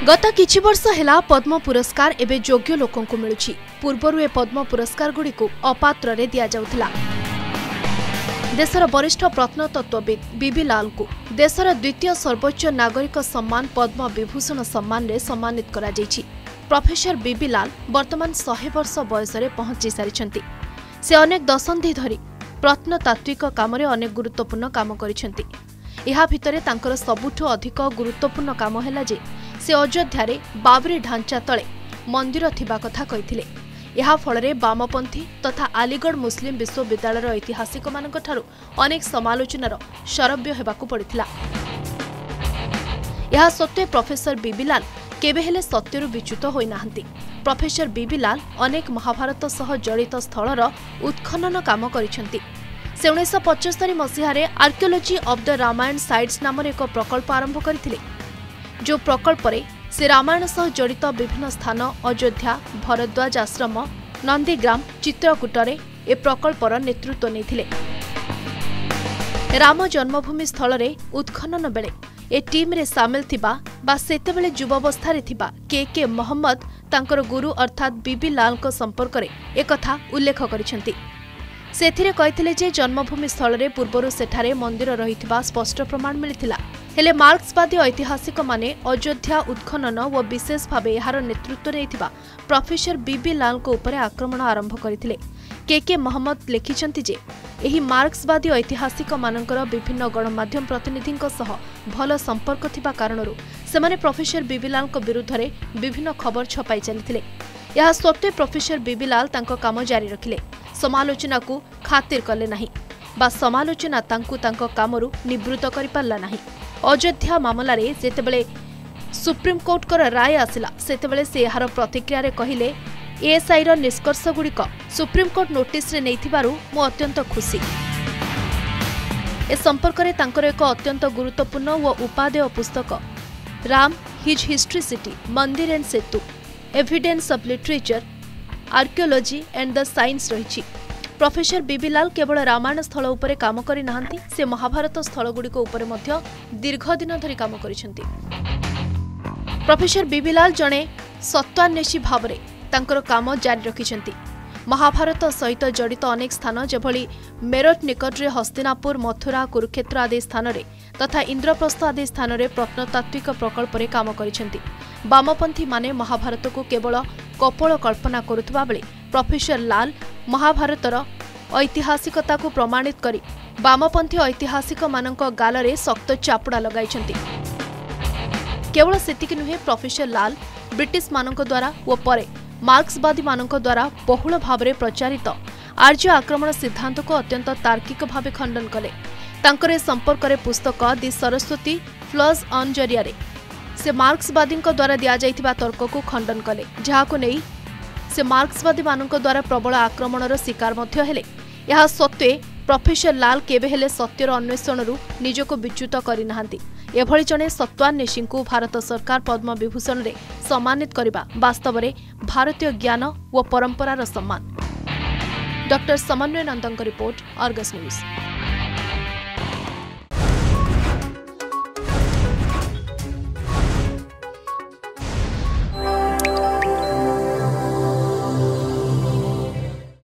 गत किछि वर्ष हेला पद्म पुरस्कार एबे योग्य लोकंकु मिलुछि। पूर्वरु ए पद्म पुरस्कार गुड़िक अपात्र रे दिया जाउथला। देशर वरिष्ठ प्रत्नतत्वविद बीबी लाल को देशर द्वितीय सर्वोच्च नागरिक सम्मान पद्म विभूषण सम्मान रे सम्मानित करा जायछि। प्रोफेसर बीबी लाल वर्तमान 100 वर्ष बयस रे पहुंची सारिछंती। से अनेक दशंधि धरी प्रत्नतात्विक काम रे अनेक गुरुत्वपूर्ण काम करिछंती। एहा भितरे तांकर सबुठु अधिक गुरुत्वपूर्ण काम हैला जे से अयोध्या बाबरी ढांचा तले मंदिर थिबा कथा कहिथिले। एहा फलरे वामपंथी तथा अलीगढ़ मुस्लिम विश्वविद्यालय ऐतिहासिक मानक ठारू अनेक समालोचनार शरव्य हेबाकू पड़िथिला। एहा सत्वे प्रोफेसर बीबी लाल केबे हेले सत्यरु विच्युत होई नाहंती। प्रोफेसर बीबी लाल अनेक महाभारत सह जड़ित स्थलर उत्खनन काम करिसेंती। से 1975 मसीहारे archaeology of the Ramayan sites नाम एक प्रकल्प आरंभ करथिले। जो प्रकल्प रे से रामायण सह जड़ित विभिन्न स्थान अयोध्या, भरद्वाज आश्रम, नंदीग्राम, चित्रकूटरे ए प्रकल्पर नेतृत्व नेथिले। राम जन्मभूमि स्थल रे उत्खनन बेले ए टीम रे सामिल थिबा बा सेतेबेले युवावस्था रे थिबा के मोहम्मद तांकर गुरु अर्थात बीबी लाल को संपर्क रे एकथा उल्लेख करिसेंती। सेथिरे कहिथिले जे जन्मभूमि स्थल रे पूर्वरु सेठारे मंदिर रहिथिबा स्पष्ट प्रमाण मिलिथिला। हेले मार्क्सवादी ऐतिहासिक माने अयोध्या उत्खनन व विशेष भावे एहार नेतृत्व नेथिबा प्रोफेसर बीबी लाल को ऊपर आक्रमण आरंभ करथिले। के मोहम्मद लिखिछंती जे एही मार्क्सवादी ऐतिहासिक मानकर विभिन्न गणमाध्यम प्रतिनिधिंक सह भल संपर्क थिबा कारणरू सेमाने प्रोफेसर बीबी लाल को विरुद्ध रे विभिन्न खबर छपाई चलिथिले। यह सत्वे प्रोफेसर बीबी लाल तांको काम जारी रखिले। समालोचना को खातिर कले नहीं बा समालोचना तांको तांको कामरू निवृत्त करि पारला नहीं। अयोध्या मामला रे जेतेबेले सुप्रीम कोर्ट कर राय आसिला सेतेबेले से एहार प्रतिक्रिया रे कहिले एएसआई रो निष्कर्ष गुड़िक सुप्रीम कोर्ट नोटिस रे नैथिबारु मो अत्यंत खुशी। ए संपर्क रे तांकर एक अत्यंत गुरुत्वपूर्ण व उपादेय पुस्तक Ram his history city mandir and setu evidence of literature archaeology and the science रही। Professor B B Lal Ramayan स्थल उपरे काम करि नाहंती, से महाभारत स्थल गुड़िक उपरे मध्य दीर्घ दिन धरी काम करिसेंती। प्रोफेसर बीबी लाल जणे सत्वान्वेषी भावरे तांकर काम जारी रखिसेंती। महाभारत सहित जड़ित अनेक स्थान जेभली मेरठ निकटरे हस्तिनापुर, मथुरा, कुरुक्षेत्र आदि स्थान रे तथा इंद्रप्रस्थ आदि स्थान रे प्रत्नतात्विक प्रकल्प रे काम करिसेंती। वामपंथी माने महाभारत को केवल कपोल कल्पना करुवा बेले प्रोफेसर लाल महाभारतर ऐतिहासिकता को प्रमाणित करी वामपंथी ऐतिहासिक मानक गालरे सख्त चापुड़ा लगाइछंती। केवल सेतिक नुहे, प्रोफेसर लाल ब्रिटिश मानक द्वारा व परे मार्क्सवादी मानक द्वारा बहुल भावरे प्रचारित आर्य आक्रमण सिद्धांत को अत्यंत तार्किक भावे खंडन कले। तांकर संपर्क रे पुस्तक दि सरस्वती फ्लॉज ऑन जरिया से मार्क्सवादी द्वारा दिया जाइथिबा तर्क को खंडन कले, जहाको नहीं से मार्क्सवादी मानक द्वारा प्रबल आक्रमणर शिकार मध्य हेले। यह सत्वे प्रोफेसर लाल केबे हेले सत्यर अन्वेषणरू निजको विच्युत करि नाहंती। एभଳି जणे सत्वान्वेषी को भारत सरकार पद्म विभूषण रे सम्मानित करिबा वास्तव रे भारतीय ज्ञान व परंपरार सम्मान। डॉक्टर समन्वय नंदन रिपोर्ट, अर्गस न्यूज।